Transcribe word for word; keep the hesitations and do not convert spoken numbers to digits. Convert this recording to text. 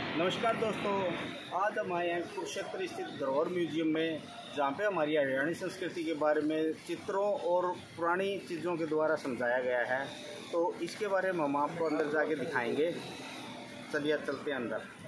नमस्कार दोस्तों, आज हम आए हैं कुरुक्षेत्र स्थित धरोहर म्यूजियम में, जहाँ पे हमारी हरियाणवी संस्कृति के बारे में चित्रों और पुरानी चीज़ों के द्वारा समझाया गया है। तो इसके बारे में हम आपको अंदर जाके दिखाएंगे। चलिए चलते हैं अंदर।